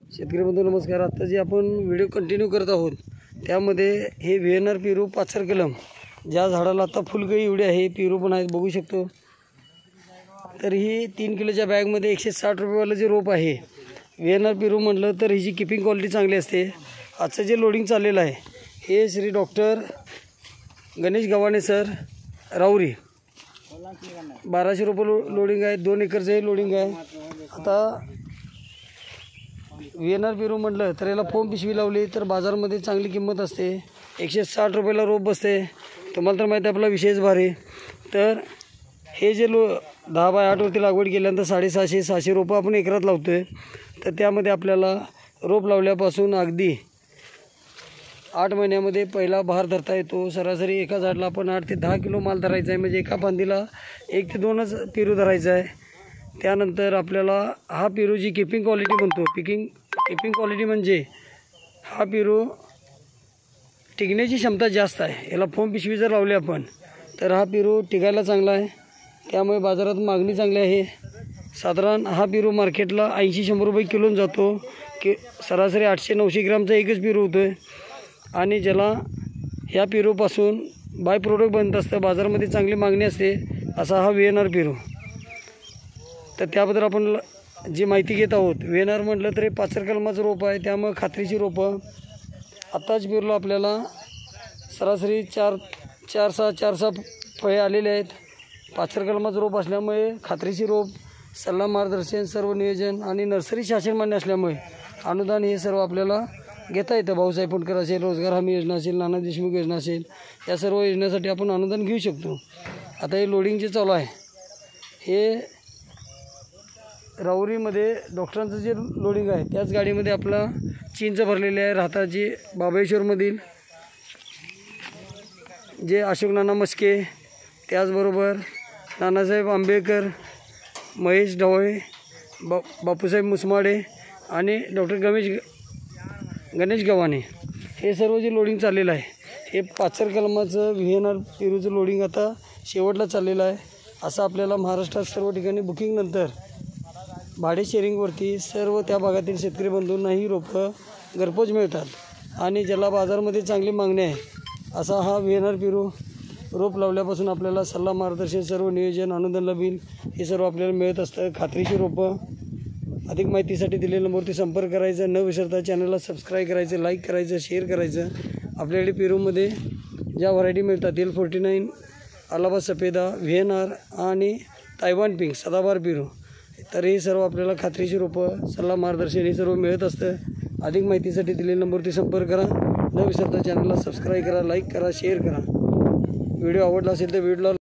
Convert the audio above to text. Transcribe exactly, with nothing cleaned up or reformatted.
शेतकरी बंधू नमस्कार। आता जे आपण व्हिडिओ कंटिन्यू करत आहोत त्यामध्ये हे व्ही एन आर पेरू पाचर कलम ज्या झाडाला आता फुलकळी एवढी आहे, पेरू पण आहेत बघू शकतो। तर ही तीन किलोच्या बॅगमध्ये एकशे साठ रुपयेवालं जे रोप आहे व्ही एन आर पेरू म्हटलं तर हिची किपिंग क्वालिटी चांगली असते। आजचं जे लोडिंग चाललेलं आहे हे श्री डॉक्टर गणेश गव्हाणे सर राऊरी, बाराशे रुपये लो लोडिंग आहे, दोन एकरचं हे लोडिंग आहे। आता व्ही एन आर पेरू म्हटलं तर याला फोम पिशवी लावली तर बाजारामध्ये चांगली किंमत असते, एकशे साठ रुपयाला रोप बसते। तुम्हाला तर माहिती आहे आपला विशेष भारी। तर हे जे लो दहा बाय आठवरती लागवड केल्यानंतर साडेसहाशे सहाशे रोपं आपण एकरात लावतो आहे। तर त्यामध्ये आपल्याला रोप लावल्यापासून अगदी आठ महिन्यामध्ये पहिला बहार धरता येतो। सरासरी एका झाडाला आपण आठ ते दहा किलो माल धरायचा आहे, म्हणजे एका फांदीला एक ते दोनच पेरू धरायचा आहे। त्यानंतर आपल्याला हा पेरू जी किपिंग क्वालिटी म्हणतो, पिकिंग किपिंग क्वालिटी म्हणजे हा पेरू टिकण्याची क्षमता जास्त आहे। याला फोम पिशवी जर लावली आपण तर हा पेरू टिकायला चांगला आहे, त्यामुळे बाजारात मागणी चांगली आहे। साधारण हा पेरू मार्केटला ऐंशी शंभर रुपये किलोन जातो, की सरासरी आठशे नऊशे ग्रामचा एकच पेरू होतो आहे। आणि ज्याला ह्या पेरूपासून बाय प्रोडक्ट बनत असतं, बाजारामध्ये चांगली मागणी असते, असा हा व्ही एन आर पेरू। तर त्याबद्दल आपण जी माहिती घेत आहोत, व्ही एन आर म्हटलं तरी पाचर कलमाचं रोप आहे, त्यामुळे खात्रीची रोपं आत्ताच पेरूला आपल्याला सरासरी चार चार सहा चार सहा फळे आलेले आहेत। पाचर कलमाचं रोप असल्यामुळे खात्रीची रोप, सल्ला मार्गदर्शन, सर्व नियोजन आणि नर्सरी शासन मान्य असल्यामुळे अनुदान हे सर्व आपल्याला घेता येतं। भाऊसाहेब फुंडकर असेल, रोजगार हमी योजना असेल, नाना देशमुख योजना असेल, या सर्व योजनेसाठी आपण अनुदान घेऊ शकतो। आता हे लोडिंग जे चालू आहे हे राऊरीमध्ये डॉक्टरांचं जे लोडिंग आहे त्याच गाडीमध्ये आपला चिंच भरलेले आहे। राहताची बाबळेश्वरमधील जे अशोक नाना मस्के, त्याचबरोबर नानासाहेब आंबेडकर, महेश ढवळे, बा बापूसाहेब मुसमाडे आणि डॉक्टर गणेश गणेश गव्हाणे, हे सर्व जे लोडिंग चाललेलं आहे हे पाचर कलमाचं व्ही एन आर पेरूचं लोडिंग आता शेवटला चाललेलं आहे। असं आपल्याला महाराष्ट्रात सर्व ठिकाणी बुकिंगनंतर भाडे शेअरिंगवरती सर्व त्या भागातील शेतकरी बंधूंनाही रोपं घरपोच मिळतात। आणि ज्याला बाजारामध्ये चांगली मागणी आहे असा हा व्ही एन आर पेरू रोप लावल्यापासून आपल्याला सल्ला मार्गदर्शन, सर्व नियोजन, अनुदान बिल हे सर्व आपल्याला मिळत असतं। खात्रीची रोपं। अधिक माहितीसाठी दिलेल्या नंबरवरती संपर्क करायचा, न विसरता चॅनलला सबस्क्राईब करायचं, लाईक करायचं, शेअर करायचं। आपल्याकडे पेरूमध्ये ज्या व्हरायटी मिळतात L forty nine, Allahabad Safeda, V N R आणि तायवान पिंक, सदाबहार पेरू, तर हे सर्व आपल्याला खात्रीची रोपं, सल्ला मार्गदर्शन हे सर्व मिळत असतं। अधिक माहितीसाठी दिलेल्या नंबरवरती संपर्क करा, न विसरता चॅनलला सबस्क्राईब करा, लाईक करा, शेअर करा। व्हिडिओ आवडला असेल तर व्हिडिओला